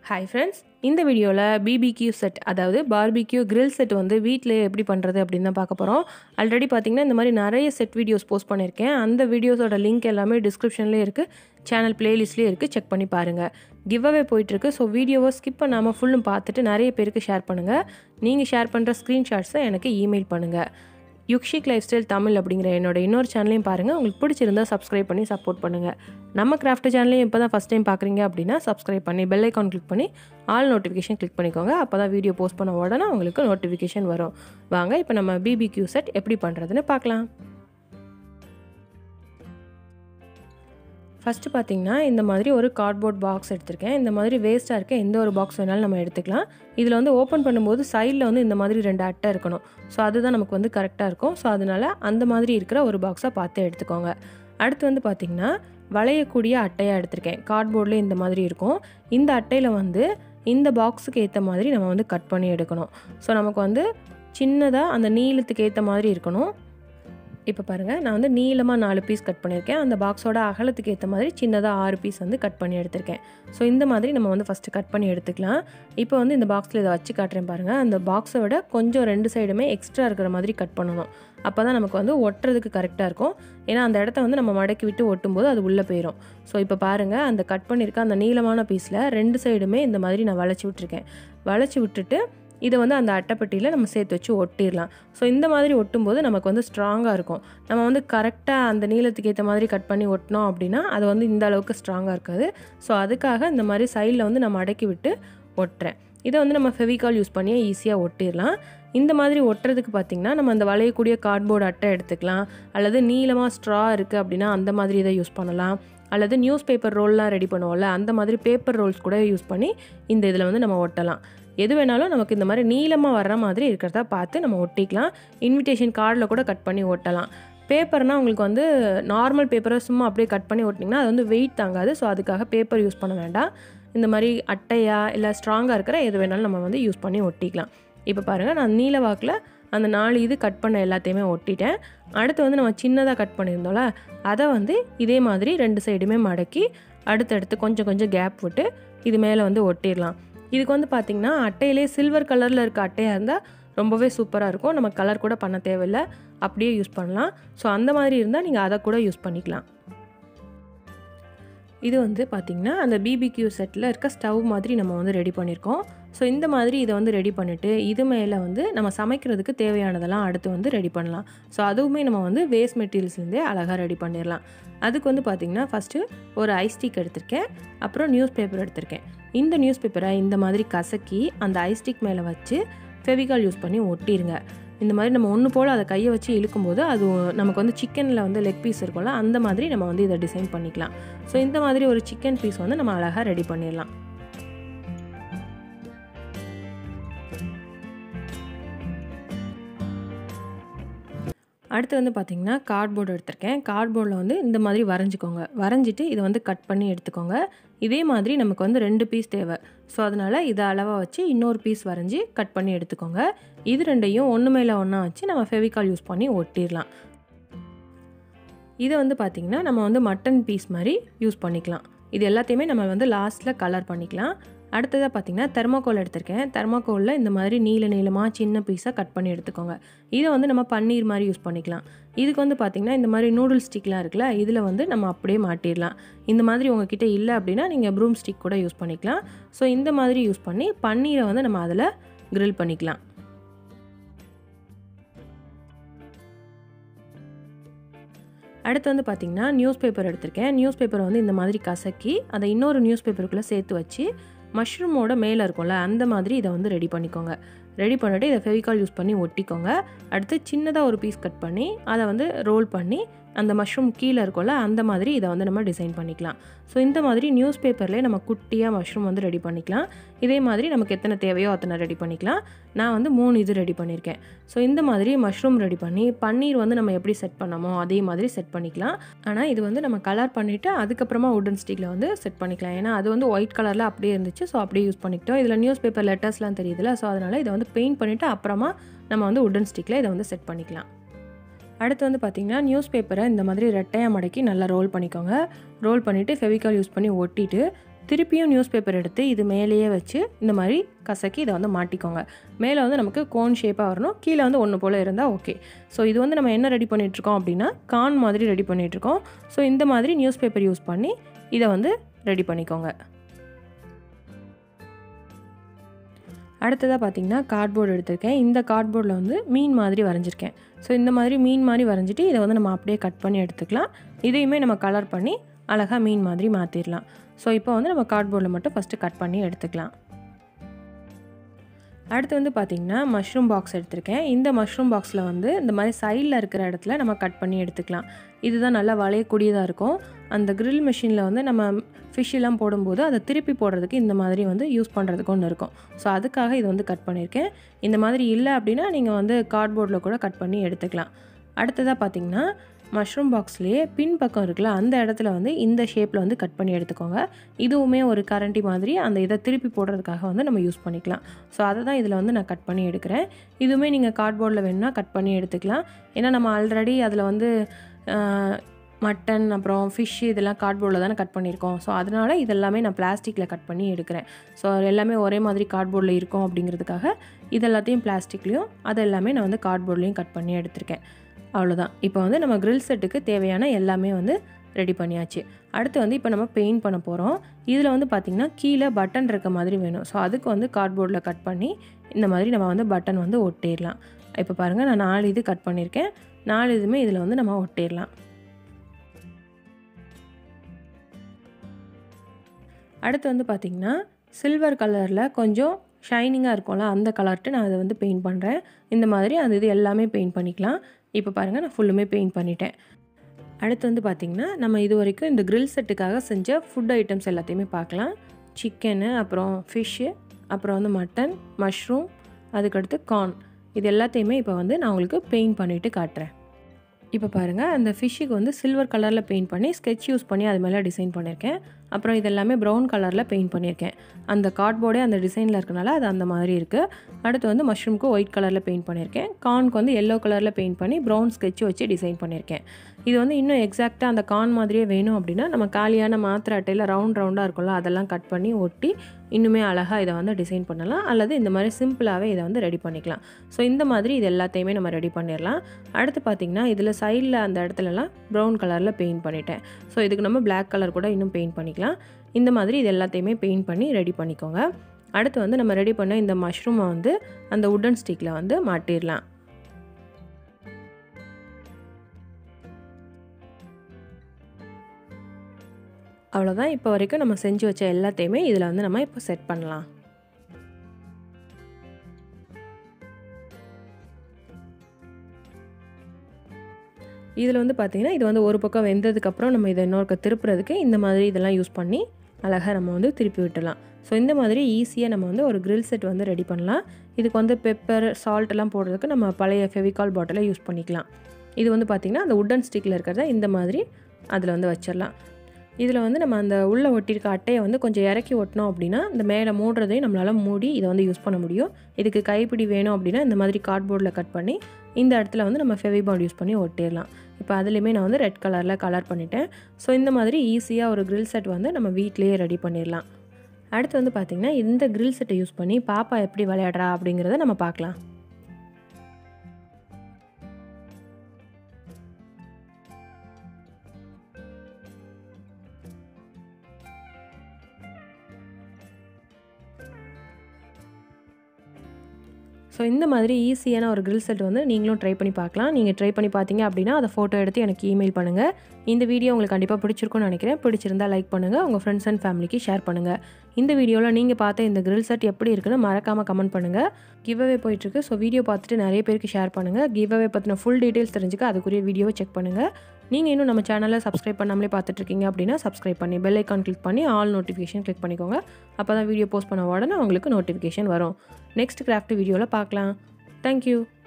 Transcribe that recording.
Hi friends, இந்த வீடியோல BBQ set அதாவது பார்பிக்யூ grill செட் வந்து வீட்லயே எப்படி பண்றது அப்படினு தான் பார்க்க போறோம். ஆல்ரெடி பாத்தீங்கன்னா இந்த மாதிரி நிறைய செட் வீடியோஸ் போஸ்ட் பண்ணிருக்கேன். அந்த வீடியோஸோட லிங்க் எல்லாமே டிஸ்கிரிப்ஷன்லயே இருக்கு. சேனல் பிளேலிஸ்ட்லயே இருக்கு. செக் பண்ணி பாருங்க. கிவ் அவே போயிட்டு இருக்கு. சோ வீடியோவை ஸ்கிப் பண்ணாம ஃபுல்லும் பார்த்துட்டு நிறைய பேருக்கு ஷேர் பண்ணுங்க. நீங்க ஷேர் பண்ற ஸ்கிரீன்ஷாட்ஸை எனக்கு இமெயில் பண்ணுங்க. Shik லைஃப்ஸ்டைல் தமிழ் அப்படிங்கிற என்னோட இன்னொரு சேனலையும் பாருங்க. உங்களுக்கு பிடிச்சிருந்தா சப்ஸ்கிரைப் பண்ணி சப்போர்ட் பண்ணுங்க. நம்ம கிராஃப்ட் சேனலையும் இப்போதான் ஃபர்ஸ்ட் டைம் பார்க்குறீங்க அப்படின்னா சப்ஸ்கிரைப் பண்ணி பெல் ஐகான் கிளிக் பண்ணி ஆல் நோட்டிஃபிகேஷன் கிளிக் பண்ணிக்கோங்க. அப்பதான் வீடியோ போஸ்ட் பண்ண உடனே உங்களுக்கு நோட்டிஃபிகேஷன் வரும். வாங்க இப்போ நம்ம BBQ செட் எப்படி பண்றதுன்னு பார்க்கலாம். ஃபர்ஸ்ட் பாத்தீங்கன்னா இந்த மாதிரி ஒரு கார்ட்போர்ட் பாக்ஸ் எடுத்துர்க்கேன். இந்த மாதிரி வேஸ்டா இருக்க எந்த ஒரு பாக்ஸ் வேணாலும் நம்ம எடுத்துக்கலாம். இதுல வந்து ஓபன் பண்ணும்போது சைடுல வந்து இந்த மாதிரி ரெண்டு அட்டை இருக்கணும். சோ அதுதான் நமக்கு வந்து கரெக்ட்டா இருக்கும். சோ அதனால அந்த மாதிரி இருக்கிற ஒரு பாக்ஸை பார்த்து எடுத்துக்கோங்க. அடுத்து வந்து பாத்தீங்கன்னா வளையக்கூடிய அட்டையா எடுத்துர்க்கேன். கார்ட்போர்ட்ல இந்த மாதிரி இருக்கும். இந்த அட்டையில வந்து இந்த பாக்ஸுக்கு ஏத்த மாதிரி நம்ம வந்து கட் பண்ணி எடுக்கணும். சோ நமக்கு வந்து சின்னதா அந்த நீளத்துக்கு ஏத்த மாதிரி இருக்கணும். இப்போ பாருங்க நான் வந்து நீளமா 4 பீஸ் கட் பண்ணிருக்கேன். அந்த பாக்ஸோட அகலத்துக்கு ஏத்த மாதிரி சின்னதா 6 பீஸ் வந்து கட் பண்ணி எடுத்துர்க்கேன். சோ இந்த மாதிரி நம்ம வந்து ஃபர்ஸ்ட் கட் பண்ணி எடுத்துக்கலாம். இப்போ வந்து இந்த பாக்ஸ்ல இத வச்சு காட்றேன் பாருங்க. அந்த பாக்ஸை விட கொஞ்சம் ரெண்டு சைடுமே எக்ஸ்ட்ரா இருக்கிற மாதிரி கட் பண்ணனும். அப்பதான் நமக்கு வந்து ஒட்றதுக்கு கரெக்ட்டா இருக்கும். ஏனா அந்த இடத்தை வந்து நம்ம மடக்கி விட்டு ஒட்டும்போது அது உள்ள போயிடும். சோ இப்போ பாருங்க அந்த கட் பண்ணிருக்க அந்த நீளமான பீஸ்ல ரெண்டு சைடுமே இந்த மாதிரி நான் வளைச்சு விட்டுருக்கேன். வளைச்சு விட்டுட்டு இதை வந்து அந்த அட்டைப்பெட்டியில் நம்ம சேர்த்து வச்சு ஒட்டிடலாம். ஸோ இந்த மாதிரி ஒட்டும்போது நமக்கு வந்து ஸ்ட்ராங்காக இருக்கும். நம்ம வந்து கரெக்டாக அந்த நீளத்துக்கு ஏற்ற மாதிரி கட் பண்ணி ஒட்டினோம் அப்படின்னா அது வந்து இந்த அளவுக்கு ஸ்ட்ராங்காக இருக்காது. ஸோ அதுக்காக இந்த மாதிரி சைடில் வந்து நம்ம அடக்கி விட்டு ஒட்டுறேன். இதை வந்து நம்ம ஃபெவிகால் யூஸ் பண்ணியே ஈஸியாக ஒட்டிடலாம். இந்த மாதிரி ஒட்டுறதுக்கு பார்த்திங்கன்னா நம்ம அந்த வளையக்கூடிய கார்ட்போர்டு அட்டை எடுத்துக்கலாம். அல்லது நீளமாக ஸ்ட்ரா இருக்குது அப்படின்னா அந்த மாதிரி இதை யூஸ் பண்ணலாம். அல்லது நியூஸ் பேப்பர் ரோல்லாம் ரெடி பண்ணுவோம்ல அந்த மாதிரி பேப்பர் ரோல்ஸ் கூட யூஸ் பண்ணி இந்த இதில் வந்து நம்ம ஒட்டலாம். எது வேணாலும் நமக்கு இந்த மாதிரி நீளமாக வர்ற மாதிரி இருக்கிறதா பார்த்து நம்ம ஒட்டிக்கலாம். இன்விடேஷன் கார்டில் கூட கட் பண்ணி ஒட்டலாம். பேப்பர்னால் உங்களுக்கு வந்து நார்மல் பேப்பரை சும்மா அப்படியே கட் பண்ணி ஒட்டிங்கன்னா அது வந்து வெயிட் தாங்காது. ஸோ அதுக்காக பேப்பர் யூஸ் பண்ண வேண்டாம். இந்த மாதிரி அட்டையா இல்லை ஸ்ட்ராங்காக இருக்கிற எது வேணாலும் நம்ம வந்து யூஸ் பண்ணி ஒட்டிக்கலாம். இப்போ பாருங்கள் நான் நீல வாக்கில் அந்த 4 இது கட் பண்ண எல்லாத்தையுமே ஒட்டிட்டேன். அடுத்து வந்து நம்ம சின்னதாக கட் பண்ணியிருந்தோம்ல அதை வந்து இதே மாதிரி ரெண்டு சைடுமே மடக்கி அடுத்தடுத்து கொஞ்சம் கொஞ்சம் கேப் விட்டு இது மேலே வந்து ஒட்டிடலாம். இதுக்கு வந்து பார்த்திங்கன்னா அட்டையிலே சில்வர் கலரில் இருக்க அட்டையாக இருந்தால் ரொம்பவே சூப்பராக இருக்கும். நம்ம கலர் கூட பண்ண தேவையில்லை, அப்படியே யூஸ் பண்ணலாம். ஸோ அந்த மாதிரி இருந்தால் நீங்கள் அதை கூட யூஸ் பண்ணிக்கலாம். இது வந்து பார்த்திங்கன்னா அந்த BBQ செட்டில் இருக்க ஸ்டவ் மாதிரி நம்ம வந்து ரெடி பண்ணியிருக்கோம். ஸோ இந்த மாதிரி இதை வந்து ரெடி பண்ணிவிட்டு இது மேலே வந்து நம்ம சமைக்கிறதுக்கு தேவையானதெல்லாம் அடுத்து வந்து ரெடி பண்ணலாம். ஸோ அதுவுமே நம்ம வந்து வேஸ்ட் மெட்டீரியல்ஸ்லேருந்தே அழகாக ரெடி பண்ணிடலாம். அதுக்கு வந்து பார்த்திங்கன்னா ஃபஸ்ட்டு ஒரு ஐஸ்டிக் எடுத்திருக்கேன். அப்புறம் நியூஸ் பேப்பர் எடுத்திருக்கேன். இந்த நியூஸ் பேப்பரை இந்த மாதிரி கசக்கி அந்த ஐஸ்டிக் மேலே வச்சு ஃபெவிகால் யூஸ் பண்ணி ஒட்டிடுங்க. இந்த மாதிரி நம்ம ஒன்று போல் அதை கையை வச்சு இழுக்கும்போது அது நமக்கு வந்து சிக்கனில் வந்து லெக் பீஸ் இருக்கும்ல அந்த மாதிரி நம்ம வந்து இதை டிசைன் பண்ணிக்கலாம். ஸோ இந்த மாதிரி ஒரு சிக்கன் பீஸ் வந்து நம்ம அழகாக ரெடி பண்ணிடலாம். அடுத்து வந்து பார்த்திங்கன்னா கார்ட்போர்டு எடுத்திருக்கேன். கார்ட்போர்டில் வந்து இந்த மாதிரி வரைஞ்சிக்கோங்க. வரைஞ்சிட்டு இதை வந்து கட் பண்ணி எடுத்துக்கோங்க. இதே மாதிரி நமக்கு வந்து 2 பீஸ் தேவை. ஸோ அதனால் இதை அளவாக வச்சு இன்னொரு பீஸ் வரைஞ்சி கட் பண்ணி எடுத்துக்கோங்க. இது ரெண்டையும் ஒன்று மேலே ஒன்றா வச்சு நம்ம ஃபெவிகால் யூஸ் பண்ணி ஒட்டிடலாம். இதை வந்து பார்த்திங்கன்னா நம்ம வந்து மட்டன் பீஸ் மாதிரி யூஸ் பண்ணிக்கலாம். இது எல்லாத்தையுமே நம்ம வந்து லாஸ்ட்டில் கலர் பண்ணிக்கலாம். அடுத்ததாக பார்த்திங்கன்னா தெர்மாக்கோல் எடுத்திருக்கேன். தெர்மாக்கோலில் இந்த மாதிரி நீளமாக சின்ன பீஸாக கட் பண்ணி எடுத்துக்கோங்க. இதை வந்து நம்ம பன்னீர் மாதிரி யூஸ் பண்ணிக்கலாம். இதுக்கு வந்து பார்த்திங்கன்னா இந்த மாதிரி நூடுல் ஸ்டிக்லாம் இருக்குல்ல இதில் வந்து நம்ம அப்படியே மாட்டிடலாம். இந்த மாதிரி உங்ககிட்ட இல்லை அப்படின்னா நீங்கள் ப்ரூம் ஸ்டிக் கூட யூஸ் பண்ணிக்கலாம். ஸோ இந்த மாதிரி யூஸ் பண்ணி பன்னீரை வந்து நம்ம அதில் கிரில் பண்ணிக்கலாம். அடுத்து வந்து பார்த்திங்கன்னா நியூஸ் பேப்பர் எடுத்திருக்கேன். நியூஸ் பேப்பரை வந்து இந்த மாதிரி கசக்கி அதை இன்னொரு நியூஸ் பேப்பருக்குள்ளே சேர்த்து வச்சு மஷ்ரூமோட மேலே இருக்கும்ல அந்த மாதிரி இதை வந்து ரெடி பண்ணிக்கோங்க. ரெடி பண்ணிவிட்டு இதை ஃபெவிகால் யூஸ் பண்ணி ஒட்டிக்கோங்க. அடுத்து சின்னதாக ஒரு பீஸ் கட் பண்ணி அதை வந்து ரோல் பண்ணி அந்த மஷ்ரூம் கீழே இருக்கும்ல அந்த மாதிரி இதை வந்து நம்ம டிசைன் பண்ணிக்கலாம். ஸோ இந்த மாதிரி நியூஸ் பேப்பர்லேயே நம்ம குட்டியாக மஷ்ரூம் வந்து ரெடி பண்ணிக்கலாம். இதே மாதிரி நமக்கு எத்தனை தேவையோ அத்தனை ரெடி பண்ணிக்கலாம். நான் வந்து 3 இது ரெடி பண்ணியிருக்கேன். ஸோ இந்த மாதிரி மஷ்ரூம் ரெடி பண்ணி பன்னீர் வந்து நம்ம எப்படி செட் பண்ணமோ அதே மாதிரி செட் பண்ணிக்கலாம். ஆனால் இது வந்து நம்ம கலர் பண்ணிவிட்டு அதுக்கப்புறமா உடன் ஸ்டிக்கில் வந்து செட் பண்ணிக்கலாம். ஏன்னா அது வந்து ஒயிட் கலரில் அப்படியே இருந்துச்சு. ஸோ அப்படியே யூஸ் பண்ணிக்கிட்டோம். இதில் நியூஸ் பேப்பர் லெட்டர்ஸ்லாம் தெரியுதுல. ஸோ அதனால் இதை வந்து பெயிண்ட் பண்ணிவிட்டு அப்புறமா நம்ம வந்து உடன் ஸ்டிக்கில் இதை வந்து செட் பண்ணிக்கலாம். அடுத்து வந்து பார்த்திங்கன்னா நியூஸ் பேப்பரை இந்த மாதிரி ரெட்டையாக மடக்கி நல்லா ரோல் பண்ணிக்கோங்க. ரோல் பண்ணிவிட்டு ஃபெவிகால் யூஸ் பண்ணி ஒட்டிட்டு திருப்பியும் நியூஸ் பேப்பர் எடுத்து இது மேலேயே வச்சு இந்த மாதிரி கசக்கி இதை வந்து மாட்டிக்கோங்க. மேலே வந்து நமக்கு கோன் ஷேப்பாக வரணும், கீழே வந்து ஒன்று போல் இருந்தால் ஓகே. ஸோ இது வந்து நம்ம என்ன ரெடி பண்ணிகிட்ருக்கோம் அப்படின்னா கான் மாதிரி ரெடி பண்ணிகிட்ருக்கோம். ஸோ இந்த மாதிரி நியூஸ் பேப்பர் யூஸ் பண்ணி இதை வந்து ரெடி பண்ணிக்கோங்க. அடுத்ததாக பார்த்திங்கன்னா கார்ட்போர்டு எடுத்திருக்கேன். இந்த கார்ட்போர்டில் வந்து மீன் மாதிரி வரைஞ்சிருக்கேன். ஸோ இந்த மாதிரி மீன் மாதிரி வரைஞ்சிட்டு இதை வந்து நம்ம அப்படியே கட் பண்ணி எடுத்துக்கலாம். இதையுமே நம்ம கலர் பண்ணி அழகாக மீன் மாதிரி மாற்றிடலாம். ஸோ இப்போ வந்து நம்ம கார்ட்போர்டில் மட்டும் ஃபஸ்ட்டு கட் பண்ணி எடுத்துக்கலாம். அடுத்து வந்து பார்த்திங்கன்னா மஷ்ரூம் பாக்ஸ் எடுத்திருக்கேன். இந்த மஷ்ரூம் பாக்ஸில் வந்து இந்த மாதிரி சைடில் இருக்கிற இடத்துல நம்ம கட் பண்ணி எடுத்துக்கலாம். இதுதான் நல்லா வளையக்கூடியதாக இருக்கும். அந்த கிரில் மிஷினில் வந்து நம்ம ஃபிஷ் எல்லாம் போடும்போது அதை திருப்பி போடுறதுக்கு இந்த மாதிரி வந்து யூஸ் பண்ணுறதுக்கு ஒன்று இருக்கும். ஸோ அதுக்காக இது வந்து கட் பண்ணியிருக்கேன். இந்த மாதிரி இல்லை அப்படின்னா நீங்கள் வந்து கார்ட்போர்டில் கூட கட் பண்ணி எடுத்துக்கலாம். அடுத்ததாக பார்த்திங்கன்னா மஷ்ரூம் பாக்ஸ்லேயே பின் பக்கம் இருக்குல்ல, அந்த இடத்துல வந்து இந்த ஷேப்பில் வந்து கட் பண்ணி எடுத்துக்கோங்க. இதுவுமே ஒரு கரண்டி மாதிரி அந்த இதை திருப்பி போடுறதுக்காக வந்து நம்ம யூஸ் பண்ணிக்கலாம். ஸோ அதை தான் இதில் வந்து நான் கட் பண்ணி எடுக்கிறேன். இதுவுமே நீங்கள் கார்ட்போர்டில் வேணும்னா கட் பண்ணி எடுத்துக்கலாம். ஏன்னா நம்ம ஆல்ரெடி அதில் வந்து மட்டன் அப்புறம் ஃபிஷ் இதெல்லாம் கார்ட்போர்டில் தானே கட் பண்ணியிருக்கோம். ஸோ அதனால் இதெல்லாமே நான் பிளாஸ்டிக்கில் கட் பண்ணி எடுக்கிறேன். ஸோ எல்லாமே ஒரே மாதிரி கார்ட்போர்டில் இருக்கும் அப்படிங்கிறதுக்காக இதெல்லாத்தையும் பிளாஸ்டிக்லேயும் அது எல்லாமே நான் வந்து கார்ட்போர்ட்லேயும் கட் பண்ணி எடுத்திருக்கேன். அவ்வளோதான். இப்போ வந்து நம்ம கிரில் செட்டுக்கு தேவையான எல்லாமே வந்து ரெடி பண்ணியாச்சு. அடுத்து வந்து இப்போ நம்ம பெயிண்ட் பண்ண போகிறோம். இதில் வந்து பார்த்திங்கன்னா கீழே பட்டன் இருக்க மாதிரி வேணும். ஸோ அதுக்கு வந்து கார்ட்போர்டில் கட் பண்ணி இந்த மாதிரி நம்ம வந்து பட்டன் வந்து ஒட்டிடலாம். இப்போ பாருங்கள், நான் 4 இது கட் பண்ணியிருக்கேன். 4 இதுவுமே இதில் வந்து நம்ம ஒட்டிடலாம். அடுத்து வந்து பார்த்திங்கன்னா சில்வர் கலரில் கொஞ்சம் ஷைனிங்காக இருக்கும்ல, அந்த கலர்ட்டு நான் அதை வந்து பெயிண்ட் பண்ணுறேன். இந்த மாதிரி அது இது எல்லாமே பெயிண்ட் பண்ணிக்கலாம். இப்போ பாருங்கள், நான் ஃபுல்லுமே பெயிண்ட் பண்ணிட்டேன். அடுத்து வந்து பார்த்திங்கன்னா நம்ம இது வரைக்கும் இந்த கிரில் செட்டுக்காக செஞ்ச ஃபுட் ஐட்டம்ஸ் எல்லாத்தையுமே பார்க்கலாம். சிக்கனு, அப்புறம் ஃபிஷ்ஷு, அப்புறம் வந்து மட்டன், மஷ்ரூம், அதுக்கடுத்து கார்ன், இது எல்லாத்தையுமே இப்போ வந்து நான் உங்களுக்கு பெயிண்ட் பண்ணிவிட்டு காட்டுறேன். இப்போ பாருங்கள், அந்த ஃபிஷ்ஷுக்கு வந்து சில்வர் கலரில் பெயிண்ட் பண்ணி ஸ்கெட்ச் யூஸ் பண்ணி அது மேலே டிசைன் பண்ணியிருக்கேன். அப்புறம் இதெல்லாமே ப்ரௌன் கலரில் பெயிண்ட் பண்ணியிருக்கேன். அந்த கார்ட்போர்டே அந்த டிசைனில் இருக்கனால அது அந்த மாதிரி இருக்குது. அடுத்து வந்து மஷ்ரூமுக்கு ஒயிட் கலரில் பெயிண்ட் பண்ணியிருக்கேன். கார்னுக்கு வந்து எல்லோ கலரில் பெயிண்ட் பண்ணி ப்ரௌன் ஸ்கெட்ச் வச்சு டிசைன் பண்ணியிருக்கேன். இது வந்து இன்னும் எக்ஸாக்டாக அந்த கார்ன் மாதிரியே வேணும் அப்படின்னா நம்ம காலியான மாத்திரை அட்டையில் ரவுண்டாக இருக்கும்ல, அதெல்லாம் கட் பண்ணி ஒட்டி இன்னுமே அழகாக இதை வந்து டிசைன் பண்ணலாம். அல்லது இந்த மாதிரி சிம்பிளாகவே இதை வந்து ரெடி பண்ணிக்கலாம். ஸோ இந்த மாதிரி இது எல்லாத்தையுமே நம்ம ரெடி பண்ணிடலாம். அடுத்து பார்த்திங்கன்னா இதில் சைடில் அந்த இடத்துலலாம் ப்ரௌன் கலரில் பெயிண்ட் பண்ணிட்டேன். ஸோ இதுக்கு நம்ம பிளாக் கலர் கூட இன்னும் பெயிண்ட் பண்ணிக்கலாம். இந்த மாதிரி இது எல்லாத்தையுமே பெயிண்ட் பண்ணி ரெடி பண்ணிக்கோங்க. அடுத்து வந்து நம்ம ரெடி பண்ண இந்த மஷ்ரூமை வந்து அந்த உட்டன் ஸ்டிக்கில் வந்து மாட்டிடலாம். அவ்வளோதான். இப்போ வரைக்கும் நம்ம செஞ்சு வச்ச எல்லாத்தையுமே இதில் வந்து நம்ம இப்போ செட் பண்ணலாம். இதில் வந்து பார்த்திங்கன்னா இது வந்து ஒரு பக்கம் வெந்ததுக்கப்புறம் நம்ம இதை இன்னொரு திருப்புறதுக்கு இந்த மாதிரி இதெல்லாம் யூஸ் பண்ணி அழகாக நம்ம வந்து திருப்பி விட்டுடலாம். ஸோ இந்த மாதிரி ஈஸியாக நம்ம வந்து ஒரு கிரில் செட் வந்து ரெடி பண்ணலாம். இதுக்கு வந்து பெப்பர், சால்ட் எல்லாம் போடுறதுக்கு நம்ம பழைய ஃபெவிகால் பாட்டிலை யூஸ் பண்ணிக்கலாம். இது வந்து பார்த்திங்கன்னா அந்த உட்டன் ஸ்டிக்கில் இருக்கிறத இந்த மாதிரி அதில் வந்து வச்சிடலாம். இதில் வந்து நம்ம அந்த உள்ளே ஒட்டியிருக்க அட்டையை வந்து கொஞ்சம் இறக்கி ஒட்டினோம் அப்படின்னா இந்த மேலே மூடுறதையும் நம்மளால் மூடி இதை வந்து யூஸ் பண்ண முடியும். இதுக்கு கைப்பிடி வேணும் அப்படின்னா இந்த மாதிரி கார்ட்போர்டில் கட் பண்ணி இந்த இடத்துல வந்து நம்ம ஃபெவிபாண்ட் யூஸ் பண்ணி ஒட்டிடலாம். இப்போ அதுலேயுமே நான் வந்து ரெட் கலரில் கலர் பண்ணிட்டேன். ஸோ இந்த மாதிரி ஈஸியாக ஒரு கிரில் செட் வந்து நம்ம வீட்டிலேயே ரெடி பண்ணிடலாம். அடுத்து வந்து பார்த்திங்கன்னா இந்த கிரில் செட்டை யூஸ் பண்ணி பாப்பா எப்படி விளையாடுறா அப்படிங்கிறத நம்ம பார்க்கலாம். ஸோ இந்த மாதிரி ஈஸியான ஒரு கிரில் செட் வந்து நீங்களும் ட்ரை பண்ணி பார்க்கலாம். நீங்கள் ட்ரை பண்ணி பார்த்தீங்க அப்படின்னா அதை ஃபோட்டோ எடுத்து எனக்கு இமெயில் பண்ணுங்கள். இந்த வீடியோ உங்களுக்கு கண்டிப்பாக பிடிச்சிருக்கும்னு நினைக்கிறேன். பிடிச்சிருந்தால் லைக் பண்ணுங்கள், உங்கள் ஃப்ரெண்ட்ஸ் அண்ட் ஃபேமிலிக்கு ஷேர் பண்ணுங்கள். இந்த வீடியோவில் நீங்கள் பார்த்த இந்த கிரில் செட் எப்படி இருக்குன்னு மறக்காமல் கமெண்ட் பண்ணுங்கள். கிவ் அவே போயிட்டுருக்கு. ஸோ வீடியோ பார்த்துட்டு நிறைய பேருக்கு ஷேர் பண்ணுங்கள். கிவ் அவே பற்றின ஃபுல் டீட்டெயில்ஸ் தெரிஞ்சுக்க அதுக்குரிய வீடியோவை செக் பண்ணுங்கள். நீங்கள் இன்னும் நம்ம சேனலை சப்ஸ்கிரைப் பண்ணாமலே பார்த்துட்ருக்கீங்க அப்படின்னா சப்ஸ்கிரைப் பண்ணி பெல் ஐக்கான் கிளிக் பண்ணி ஆல் நோட்டிஃபிகேஷன் கிளிக் பண்ணிக்கோங்க. அப்போ தான் வீடியோ போஸ்ட் பண்ண உடனே உங்களுக்கு நோட்டிஃபிகேஷன் வரும். நெக்ஸ்ட் கிராஃப்ட் வீடியோவில் பார்க்கலாம். தேங்க்யூ.